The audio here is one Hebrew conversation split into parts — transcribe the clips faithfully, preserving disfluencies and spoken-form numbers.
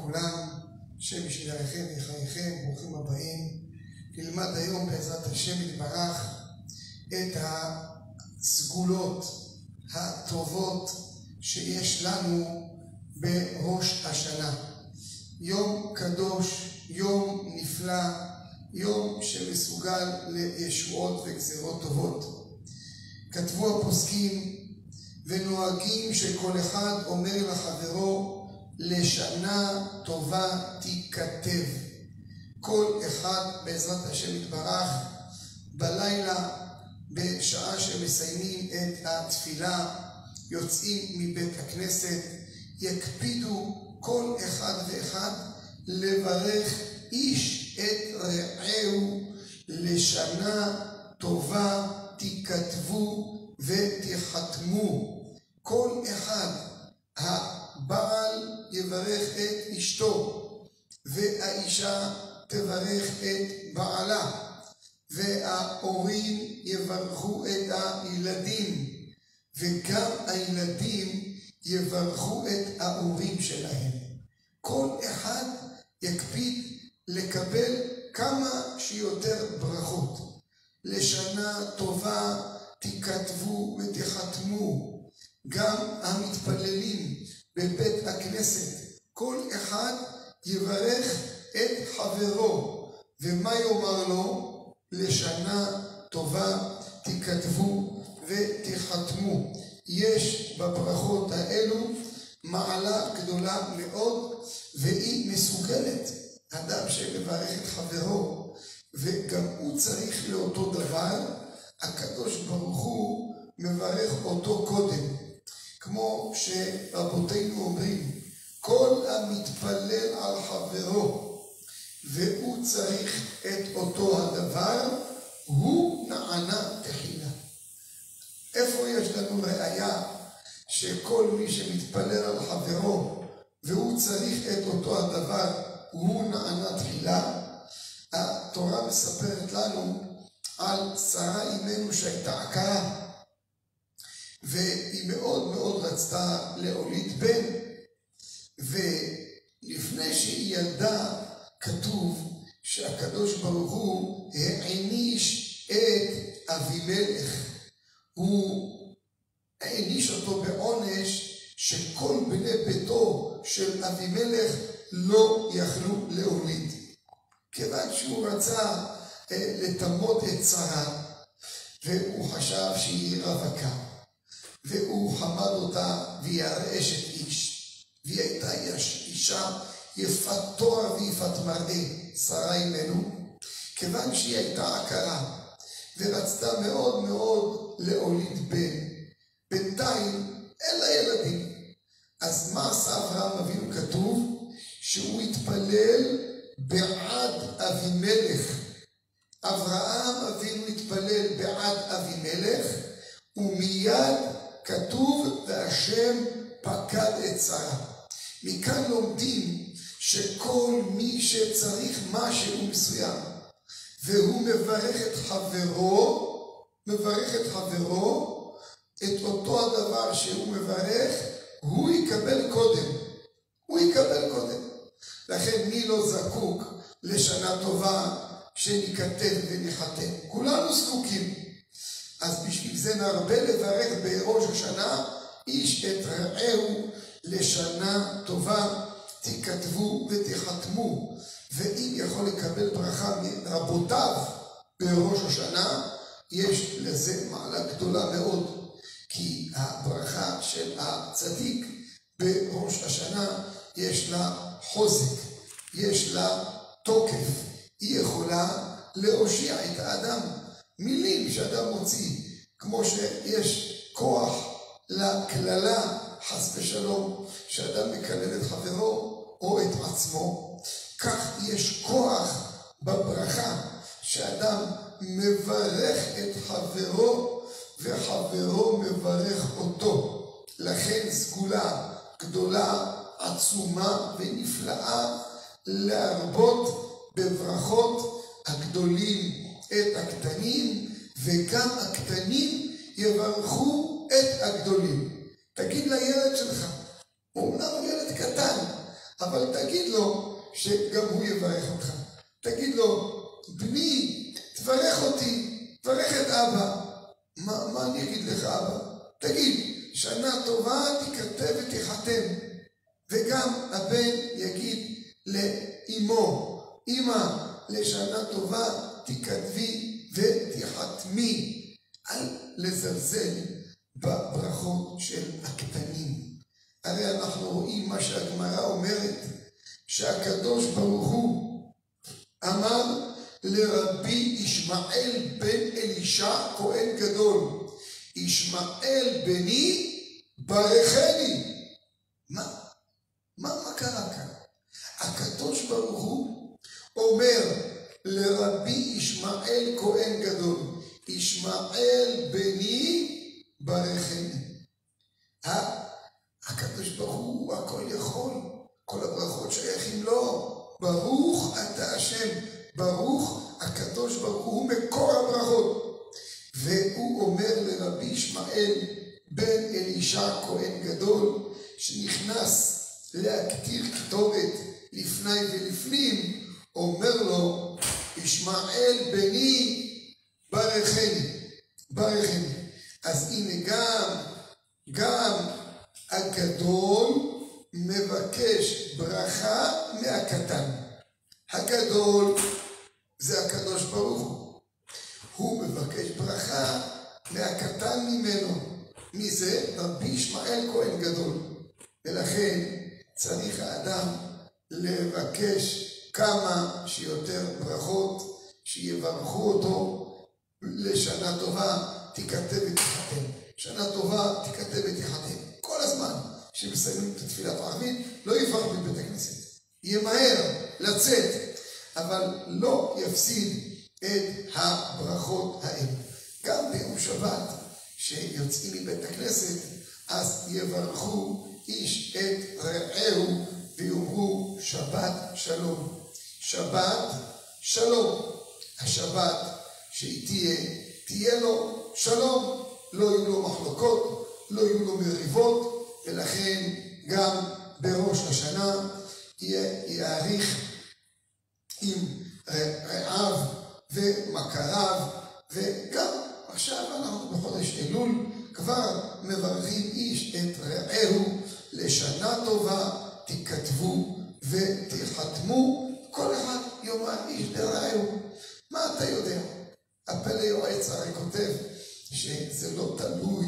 לכולם, השם ישמרכם ויחייכם, ברוכים הבאים. נלמד היום בעזרת השם יתברך את הסגולות הטובות שיש לנו בראש השנה. יום קדוש, יום נפלא, יום שמסוגל לישועות וגזירות טובות. כתבו הפוסקים ונוהגים שכל אחד אומר לחברו לשנה טובה תיכתב. כל אחד בעזרת השם יתברך בלילה בשעה שמסיימים את התפילה יוצאים מבית הכנסת יקפידו כל אחד ואחד לברך איש את רעהו לשנה טובה תיכתבו ותחתמו. כל אחד, הבעל יברך את אשתו והאישה תברך את בעלה וההורים יברכו את הילדים וגם הילדים יברכו את ההורים שלהם. כל אחד יקפיד לקבל כמה שיותר ברכות. לשנה טובה תיכתבו ותחתמו. גם המתפללים בבית הכנסת, כל אחד יברך את חברו. ומה יאמר לו? לשנה טובה תיכתבו ותחתמו. יש בברכות האלו מעלה גדולה מאוד, והיא מסוגלת. אדם שמברך את חברו וגם הוא צריך לאותו דבר, הקדוש ברוך הוא מברך אותו קודם. כמו שרבותינו אומרים, כל המתפלל על חברו והוא צריך את אותו הדבר, הוא נענה תחילה. איפה יש לנו ראיה שכל מי שמתפלל על חברו והוא צריך את אותו הדבר, הוא נענה תחילה? התורה מספרת לנו על שרה אימנו שהייתה עקרה, והיא מאוד מאוד רצתה להוליד בן, ולפני שהיא ילדה כתוב שהקדוש ברוך הוא העניש את אבימלך. הוא העניש אותו בעונש שכל בני ביתו של אבימלך לא יכלו להוליד, כיוון שהוא רצה אה, לתמות את שרה, והוא חשב שהיא רווקה, והוא חמד אותה והיא אשת איש, והיא הייתה אישה יפת תואר ויפת מראה, שרה אימנו, כיוון שהיא הייתה עקרה ורצתה מאוד מאוד להוליד בן. בינתיים אין לה ילדים. אז מה עשה אברהם אבינו? כתוב שהוא התפלל בעד אבימלך. אברהם אבינו התפלל בעד אבימלך, ומיד כתוב והשם פקד את שרה. מכאן לומדים שכל מי שצריך משהו מסוים והוא מברך את חברו, מברך את חברו, את אותו הדבר שהוא מברך, הוא יקבל קודם. הוא יקבל קודם. לכן מי לא זקוק לשנה טובה שניכתב ונחתם? כולנו זקוקים. אז בשביל זה נרבה לברך בראש השנה איש את רעהו לשנה טובה תיכתבו ותחתמו. ואם יכול לקבל ברכה מרבותיו בראש השנה, יש לזה מעלה גדולה מאוד. כי הברכה של הצדיק בראש השנה יש לה חוזק, יש לה תוקף, היא יכולה להושיע את האדם. מילים שאדם מוציא, כמו שיש כוח לכללה, חס ושלום, שאדם מקלל את חברו או את עצמו, כך יש כוח בברכה שאדם מברך את חברו וחברו מברך אותו. לכן סגולה גדולה, עצומה ונפלאה להרבות בברכות הגדולים את הקטנים, וגם הקטנים יברכו את הגדולים. תגיד לילד שלך, אומנם הוא ילד קטן, אבל תגיד לו שגם הוא יברך אותך. תגיד לו, בני, תברך אותי, תברך את אבא. מה, מה אני אגיד לך, אבא? תגיד, שנה טובה תיכתב ותיחתם. וגם הבן יגיד לאמו, אמא, לשנה טובה תיכתבי ותיחתמי. אל לזלזל בברכות של הקטנים. הרי אנחנו רואים מה שהגמרא אומרת, שהקדוש ברוך הוא אמר לרבי ישמעאל בן אלישע כהן גדול, ישמעאל בני ברכני. מה? מה, מה קרה כאן? הקדוש ברוך הוא אומר לרבי ישמעאל כהן גדול, ישמעאל בני ברכני. הקדוש ברוך הוא הכל יכול, כל הברכות שייכים לו. ברוך אתה השם, ברוך הקדוש ברוך הוא מקור הברכות. והוא אומר לרבי ישמעאל בן אלישע כהן גדול, שנכנס להקטיר כתובת לפני ולפנים, אומר לו, ישמעאל בני ברכני, ברכני. אז הנה גם, גם הגדול מבקש ברכה מהקטן. הגדול זה הקדוש ברוך הוא. הוא מבקש ברכה מהקטן ממנו. מי זה? רבי ישמעאל כהן גדול. ולכן צריך האדם לבקש כמה שיותר ברכות שיברכו אותו לשנה טובה תיכתב ותיחתם. שנה טובה תיכתב ותיחתם. כל הזמן שמסיימים את תפילת הערבית לא יברח מבית הכנסת. ימהר לצאת, אבל לא יפסיד את הברכות האלה. גם ביום שבת שיוצאים מבית הכנסת, אז יברכו איש את רעהו ויאמרו שבת שלום. שבת שלום. השבת שהיא תהיה, תהיה לו שלום. לא יהיו לו מחלוקות, לא יהיו לו מריבות, ולכן גם בראש השנה יאריך עם רעיו ומכריו. וגם עכשיו אנחנו בחודש אלול כבר מברכים איש את רעהו לשנה טובה תיכתבו ותיחתמו. כל אחד יאמר איש לרעהו. מה אתה יודע? הפלא יועץ הרי כותב שזה לא תלוי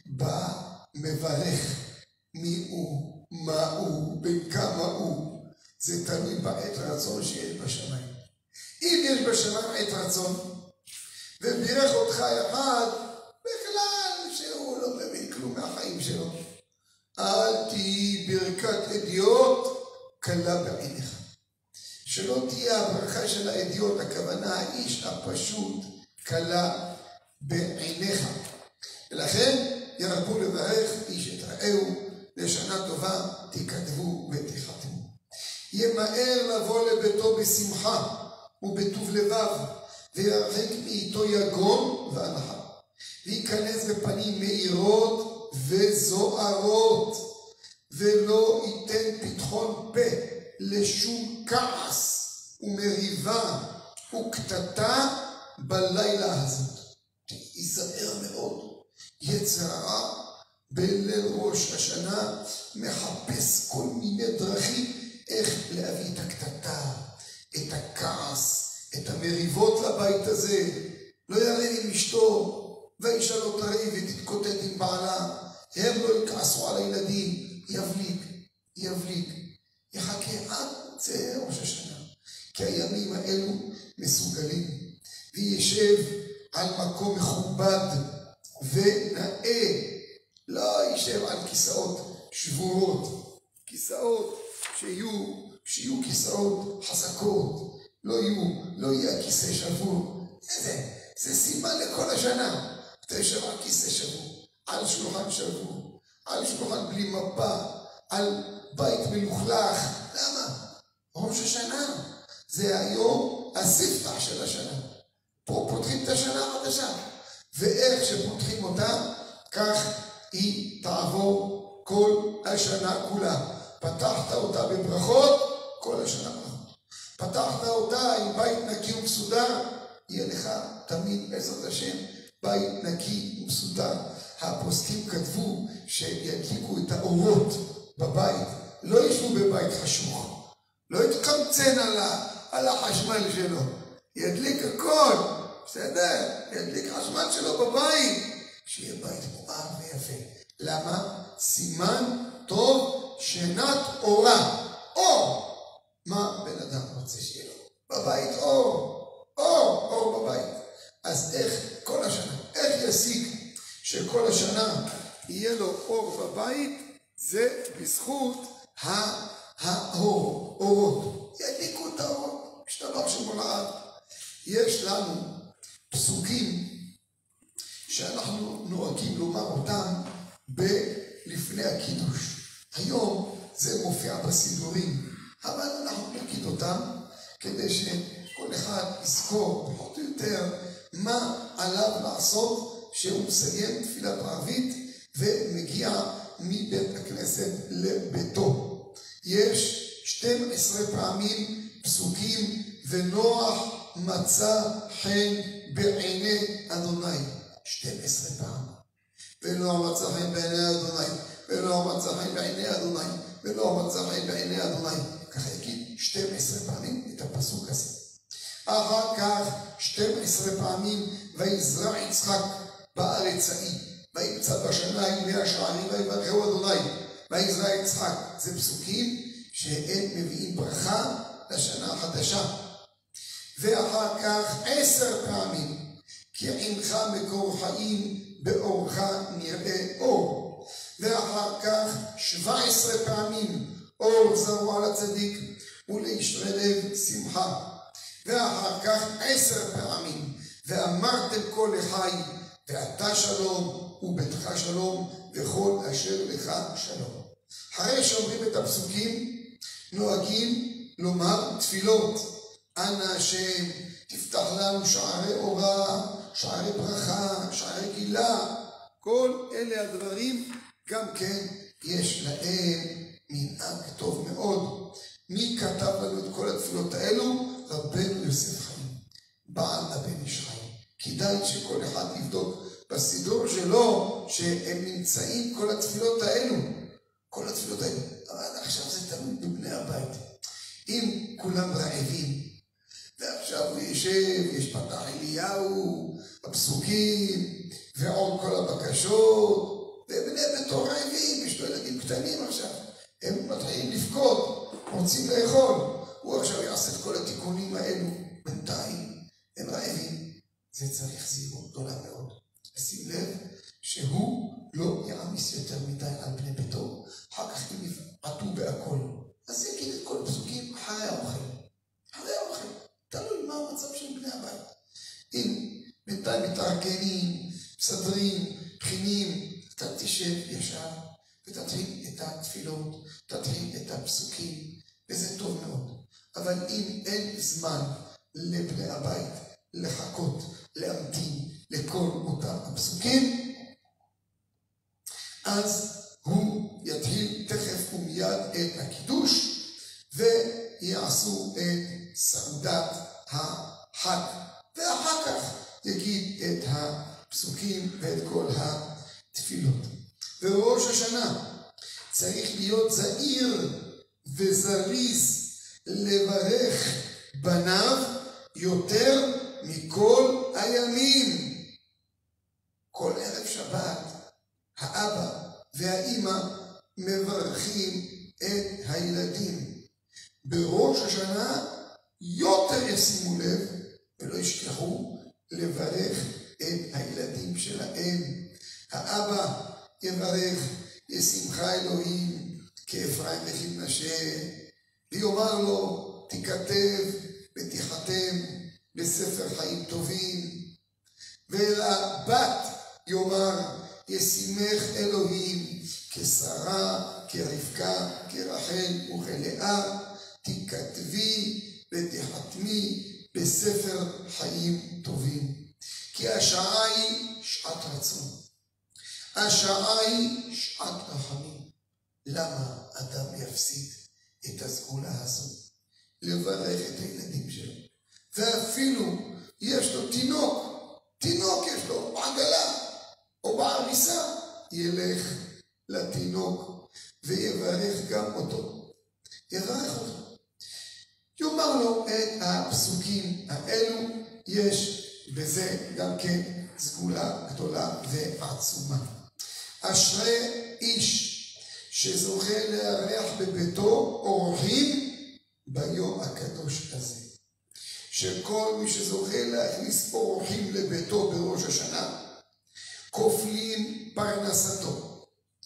במברך מי הוא, מה הוא, בין כמה הוא. זה תלוי בעת רצון שיש בשמיים. אם יש בשמיים עת רצון ובירך אותך אחד בכלל שהוא לא מבין כלום מהחיים שלו, אל תהי ברכת אדיוט קלה בעיניך. שלא תהיה הברכה של האדיוט, הכוונה האיש הפשוט, קלה בעיניך. ולכן ירבו לברך איש את רעהו לשנה טובה תיכתבו ותיחתמו. ימהר לבוא לביתו בשמחה ובטוב לבב, וירחק מאיתו יגון ואנחה, וייכנס בפנים מאירות וזוהרות, ולא ייתן פתחון פה לשום כעס ומריבה וקטטה בלילה הזאת. תיזהר מאוד. יצר הרע בליל ראש השנה מחפש כל מיני דרכים איך להביא את הקטטה, את הכעס, את המריבות לבית הזה. לא ירד עם אשתו והאישה לא תריב ותתקוטט עם בעלה, הם לא יכעסו על הילדים. יבליג, יבליג, יחכה עד זה ראש השנה, כי הימים האלו מסוגלים. וישב על מקום מכובד ונאה, לא יישב על כיסאות שבורות, כיסאות שיהיו, שיהיו כיסאות חזקות, לא יהיו, לא יהיה הכיסא שבור. זה, זה סימן לכל השנה. אתה יושב על כיסא שבור, על שולחן שבור, על שולחן בלי מפה, על בית מלוכלך. למה? ראש השנה זה היום הספתח של השנה. פה פותחים את השנה החדשה, ואיך שפותחים אותה כך היא תעבור כל השנה כולה. פתחת אותה בברכות, כל השנה ברכות. פתחת אותה עם בית נקי ומסודר, יהיה לך תמיד בעזרת השם בית נקי ומסודר. הפוסקים כתבו שידליקו את האורות בבית, לא ישבו בבית חשוך, לא יתקמצן על, ה, על החשמל שלו, ידליק הכל, בסדר? ידליק חשמל שלו בבית, שיהיה בית מואר ויפה. למה? סימן טוב שנת אורה. אור. מה בן אדם רוצה שיהיה לו? בבית אור. אור, אור בבית. אז איך כל השנה, איך ישיג שכל השנה יהיה לו אור בבית? זה בזכות האור, אורות. ידליקו את האורות, משתבח שמו לעד. יש לנו פסוקים שאנחנו נוהגים לומר אותם לפני הקידוש. היום זה מופיע בסידורים, אבל אנחנו נגיד אותם כדי שכל אחד יזכור פחות או יותר מה עליו לעשות שהוא מסיים תפילת ערבית ומגיע מבית הכנסת לביתו. יש שתים עשרה פעמים פסוקים ונוח מצא חן בעיני אדוני. שתים עשרה פעם. ולא מצא חן בעיני אדוני, ולא מצא חן בעיני אדוני, ולא מצא חן בעיני אדוני. ככה יגיד שתים עשרה פעמים את הפסוק הזה. אחר כך שתים עשרה פעמים ויזרע יצחק בארץ ההיא, וימצא בשנה ימי השערים ויברכהו אדוני, ויזרע יצחק. זה פסוקים שהם מביאים ברכה לשנה החדשה. ואחר כך עשר פעמים כי עמך מקור חיים באורך נראה אור. ואחר כך שבע עשרה פעמים אור זרוע לצדיק ולישרי לב שמחה. ואחר כך עשר פעמים ואמרתם כל לחי ואתה שלום וביתך שלום וכל אשר לך שלום. אחרי שאומרים את הפסוקים נוהגים לומר תפילות. אנא השם תפתח לנו שערי אורה, שערי ברכה, שערי גילה. כל אלה הדברים גם כן יש להם מנהג טוב מאוד. מי כתב לנו את כל התפילות האלו? רבנו יוסף חיים, בעל הבן איש חיים. כדאי שכל אחד יבדוק בסידור שלו שהם נמצאים כל התפילות האלו. כל התפילות האלו. אבל עכשיו זה תמיד בבני הבית. אם כולם רעבים, ועכשיו הוא ישב, יש פתח אליהו, הפסוקים, ועוד כל הבקשות, ובני ביתו רעבים, יש לו ילדים קטנים עכשיו, הם מתחילים לפקוד, רוצים לאכול, הוא עכשיו יעשה את כל התיקונים האלו, בינתיים הם רעבים. זה צריך זהירות גדולה מאוד. שים לב שהוא לא יעמיס יותר מדי על בני ביתו, אחר כך הם יפעטו בהכל. אז יגיד את כל הפסוקים אחרי האוכל. אחרי האוכל. תלוי מה המצב של בני הבית. אם בינתיים מתארגנים, מסדרים, בחינים, אתה תשב ישר ותתחיל את התפילות, תתחיל את הפסוקים, וזה טוב מאוד. אבל אם אין זמן לבני הבית לחכות, להמתין לכל אותם הפסוקים, אז הוא יתחיל תכף ומיד את הקידוש ויעשו את סעודת החג, ואחר כך יגיד את הפסוקים ואת כל התפילות. וראש השנה צריך להיות זהיר וזריז לברך בניו יותר מכל הימים. כל ערב שבת האבא והאימא מברכים את הילדים. בראש השנה יותר ישימו לב ולא ישכחו לברך את הילדים שלהם. האבא יברך ישמך אלוהים כאפרים וכמנשה, ויאמר לו תיכתב ותיחתם בספר חיים טובים. ולבת יאמר ישימך אלוהים כשרה, כרבקה, כרחל וכלאה, תיכתבי ותחתמי בספר חיים טובים. כי השעה היא שעת רצון, השעה היא שעת רחמים. למה אדם יפה יפסיד את הסגולה הזאת, לברך את הילדים שלו. ואפילו יש לו תינוק, תינוק יש לו בעגלה או בעריסה, ילך לתינוק ויברך גם אותו. יברך אותו. יאמר לו את הפסוקים האלו, יש בזה גם כן סגולה גדולה ועצומה. אשרי איש שזוכה לארח בביתו אורחים ביום הקדוש הזה. שכל מי שזוכה להכניס אורחים לביתו בראש השנה, כופלים פרנסתו,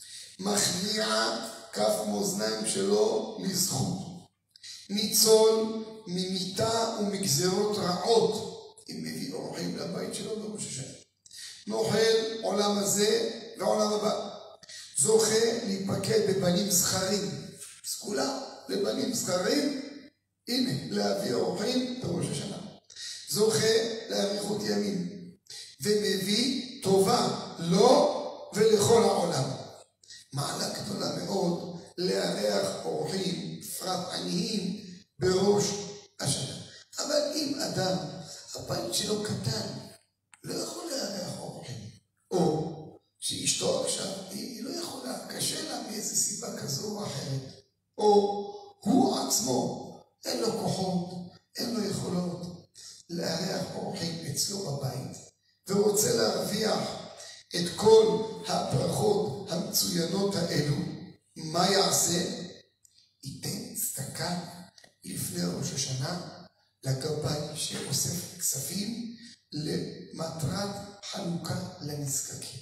מכניע כף מאזניים שלו לזכות, ניצול ממיתה ומגזרות רעות, אם מביא אורחים לבית שלו בראש השנה, נוכל עולם הזה ועולם הבא, זוכה להיפקד בבנים זכרים, סגולה לבנים זכרים, הנה להביא אורחים בראש השנה, זוכה לאריכות ימים, ומביא טובה לו ולכל העולם. מעלה גדולה מאוד לארח אורחים, פרט עניים, בראש השנה. אבל אם אדם, הבית שלו קטן, לא יכול לארח אורחים, או שאשתו עכשיו, היא לא יכולה, קשה לה מאיזו סיבה כזו או אחרת, או הוא עצמו, אין לו כוחות, אין לו יכולות לארח אורחים אצלו בבית, ורוצה להרוויח את כל הברכות המצוינות האלו, מה יעשה? ייתן צדקה לפני ראש השנה לגבאי שאוסף כספים למטרת חלוקה לנזקקים.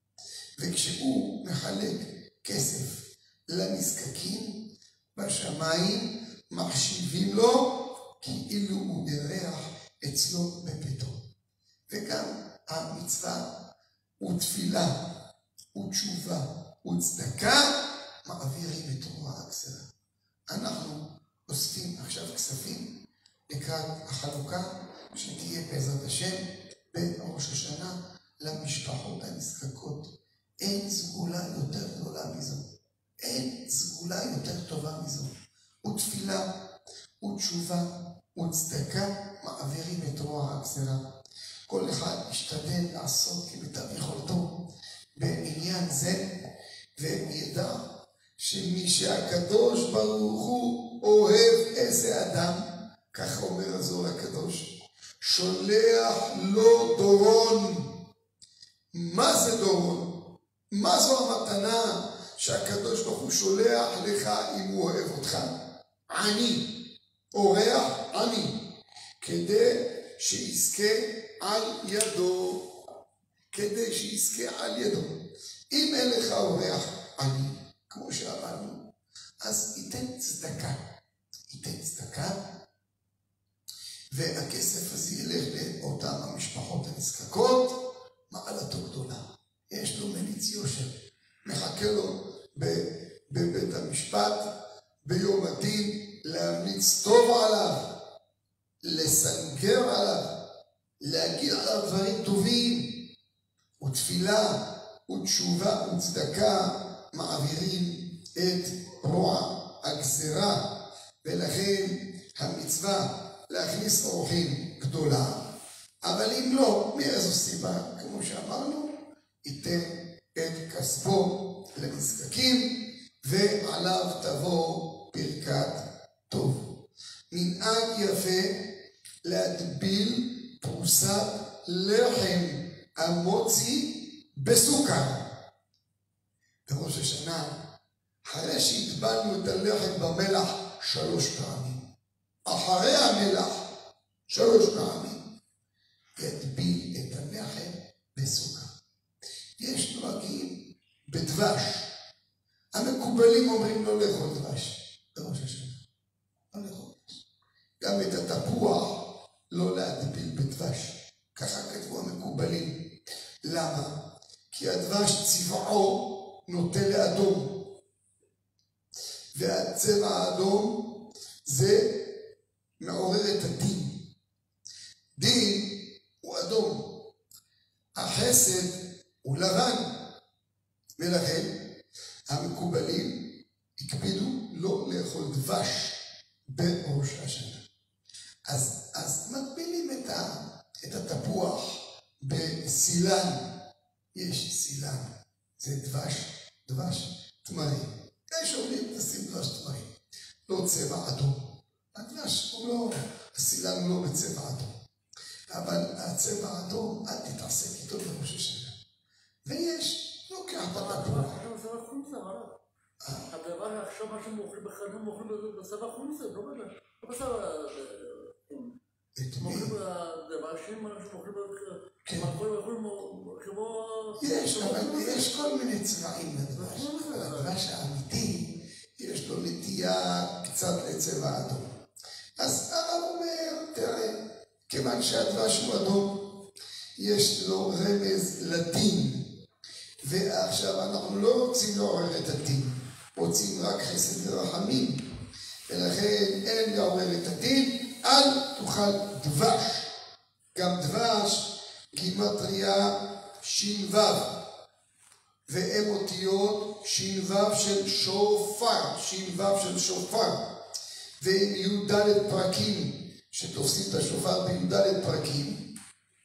וכשהוא מחלק כסף לנזקקים, בשמיים מחשיבים לו כאילו הוא אירח אצלו בביתו. וגם המצווה ותפילה ותשובה וצדקה מעבירים את רוע הגזרה. אנחנו אוספים עכשיו כספים לקראת החלוקה שתהיה בעזרת השם בראש השנה למשפחות הנזקקות. אין סגולה יותר גדולה מזו, אין סגולה יותר טובה מזו. ותפילה ותשובה וצדקה מעבירים את רוע הגזרה. כל אחד ישתדל לעשות כמיטב יכולתו בעניין זה, וידע שמי שהקדוש ברוך הוא אוהב איזה אדם, כך אומר הזוהר הקדוש, שולח לו דורון. מה זה דורון? מה זו המתנה שהקדוש ברוך הוא שולח לך אם הוא אוהב אותך? עני, אורח עני, כדי שיזכה על ידו, כדי שיזכה על ידו. אם אין לך אורח עני, כמו שאמרנו, אז ייתן צדקה, ייתן צדקה, והכסף הזה ילך לאותם המשפחות הנזקקות, מעלתו גדולה. יש לו מליץ יושר, מחכה לו בבית המשפט, ביום הדין, להמליץ טוב עליו, לסנגר עליו, להגיד עליו דברים טובים, ותפילה ותשובה וצדקה מעבירים את רוע הגזרה. ולכן המצווה להכניס אורחים גדולה, אבל אם לא, מאיזו סיבה, כמו שאמרנו, ייתן את כספו לנזקקים, ועליו תבוא ברכת טוב. מנהג יפה להטביל פרוסת לחם המוצי בסוכר. בראש השנה, אחרי שהטבלנו את הלחם במלח שלוש פעמים, אחרי המלח שלוש פעמים, יטביל את הלחם בסוכר. יש נוהגים בדבש. המקובלים אומרים לא לאכול דבש בראש השנה. לא לאכול. גם את התפוח לא להטביל בדבש. ככה כתבו המקובלים. למה? כי הדבש צבעו נוטה לאדום. והצבע האדום זה מעורר את הדין. דין הוא אדום. החסד הוא לבן. ולכן המקובלים הקפידו לא דבש בראש השנה. אז, אז מטבילים את, ה, את התפוח בסילן. יש סילן, זה דבש, דבש תמרים. יש אומרים, תשים דבש תמרים. לא צבע אדום. הדבש הוא לא, הסילן לא בצבע אדום. אבל הצבע האדום, אל תתעסק איתו בראש השנה. ויש, לוקח את התפוח. הדבר עכשיו מה שמוכרים בחנות, מוכרים בצבע חומצה, לא בצבע... מוכרים בדבשים, מוכרים כמו... יש, אבל יש כל מיני צבעים לדבש. הדבש האמיתי, יש לו נטייה קצת לצבע אדום. אז הרב אומר, תראה, כיוון שהדבש הוא אדום, יש לו רמז לדין. ועכשיו אנחנו לא רוצים לעורר את הדין, רוצים רק חסד ורחמים. ולכן אין לעורר את הדין, אל תאכל דבש. גם דבש גימטריה ש"ו, והם אותיות ש"ו של שופר, ש"ו של שופר, והם י"ד פרקים, שתופסים את השופר בי"ד פרקים,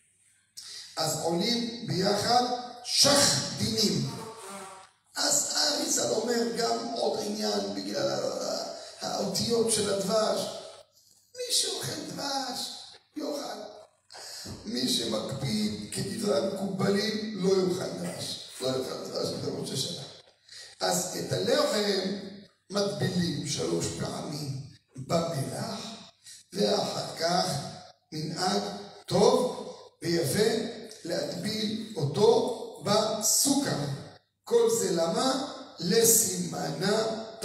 אז עולים ביחד שח דינים. אז האריז"ל אומר גם עוד עניין בגלל האותיות של הדבש. מי שאוכל דבש יאכל. מי שמקפיד כדברי המקובלים לא יאכל דבש. לא יאכל דבש בראש השנה. אז את הלחם מטבילים שלוש פעמים במלח, ואחר כך מנהג טוב ויפה להטביל אותו בסוכר. כל זה למה? לסימנה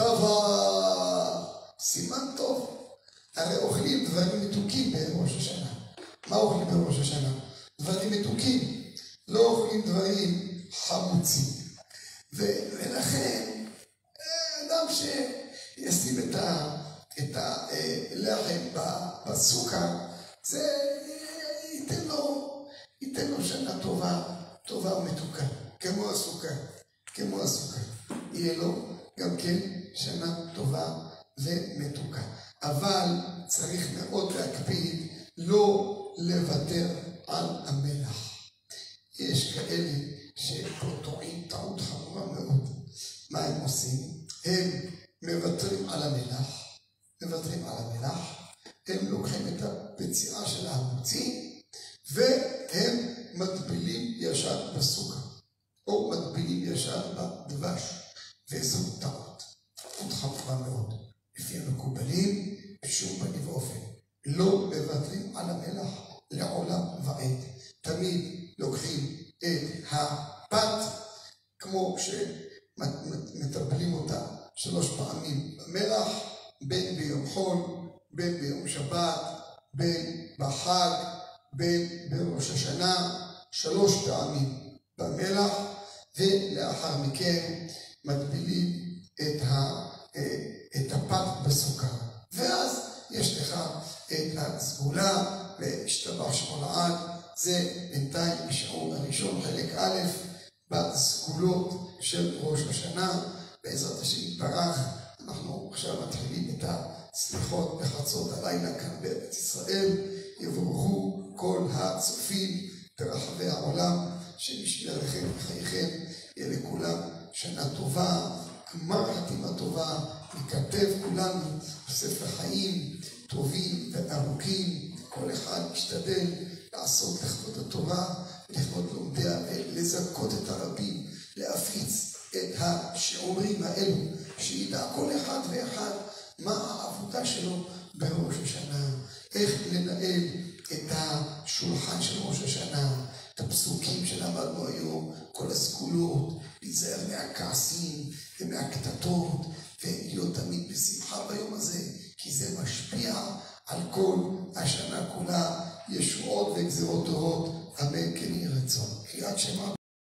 טובה. סימן טוב. הרי אוכלים דברים מתוקים בראש השנה. מה אוכלים בראש השנה? דברים מתוקים. לא אוכלים דברים חמוצים. ולכן, אדם שישים את, ה, את הלחם בסוכר, זה ייתן לו, ייתן לו שנה טובה, טובה ומתוקה. כמו הסוכר, כמו הסוכר. יהיה לו גם כן שנה טובה ומתוקה. אבל צריך מאוד להקפיד לא לוותר על המלח. יש כאלה שפה טועים טעות חמורה מאוד. מה הם עושים? הם מוותרים על המלח, מוותרים על המלח, הם לוקחים את הפציעה של החמוצים, והם מטבילים ישר בסוכר, או מטבילים ישר בדבש, וזו טעות, טעות חמורה מאוד. לפי המקובלים, בשום פנים ואופן, לא מוותרים על המלח לעולם ועד. תמיד לוקחים את הפת, כמו שמטבלים אותה שלוש פעמים במלח, בין ביום חול, בין ביום שבת, בין בחג, בין בראש השנה, שלוש פעמים במלח, ולאחר מכן מטבילים את, ה, את הפת בסוכר. ואז יש לך את הסגולה, והשתבח שמו לעד. זה בינתיים בשיעור הראשון, חלק א', בסגולות של ראש השנה. בעזרת השם יתברך, אנחנו עכשיו מתחילים את הסליחות בחצות הלילה כאן בארץ ישראל. יבורכו כל הצופים ברחבי העולם, שנשמר לכם וחייכם, יהיה לכולם שנה טובה, גמר חתימה טובה, נכתב כולנו בספר חיים טובים וארוכים. כל אחד ישתדל לעשות לכבוד התורה, לכבוד לומדיה, ולזכות את הרבים, להפיץ את השיעורים האלו, שידע כל אחד ואחד מה העבודה שלו בראש השנה, איך לנהל את השולחן של ראש השנה, את הפסוקים שלמדנו היום, כל הסגולות, להיזהר מהכעסים ומהקטטות, ולהיות תמיד בשמחה ביום הזה, כי זה משפיע על כל השנה כולה, ישועות וגזירות טובות, אמן כן יהי רצון. קריאת שמע